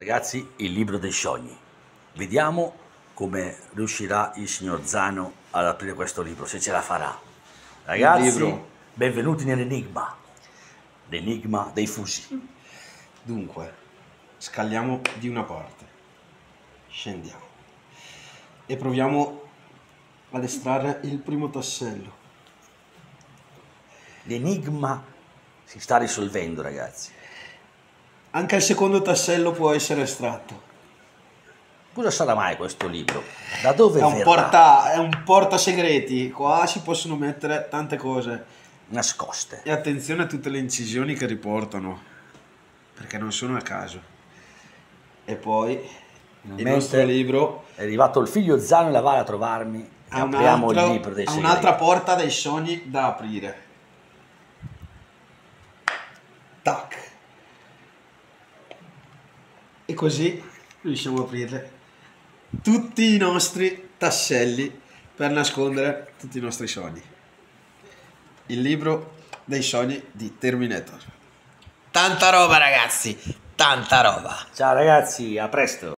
Ragazzi, il libro dei sogni. Vediamo come riuscirà il signor Zano ad aprire questo libro, se ce la farà. Ragazzi, libro. benvenuti nell'enigma. L'enigma dei fusi. Dunque, scaliamo di una parte, scendiamo e proviamo ad estrarre il primo tassello. L'enigma si sta risolvendo, ragazzi. Anche il secondo tassello può essere estratto. Cosa sarà mai questo libro? Da dove È un verrà? è un porta segreti. Qua si possono mettere tante cose. Nascoste. E attenzione a tutte le incisioni che riportano, perché non sono a caso. E poi il nostro libro È arrivato il figlio Zano e la va a trovarmi e apriamo il libro dei ha segreti. un'altra porta dei sogni da aprire. Tac. E così riusciamo a aprire tutti i nostri tasselli per nascondere tutti i nostri sogni. Il libro dei sogni di Terminator. Tanta roba, ragazzi, tanta roba. Ciao ragazzi, a presto.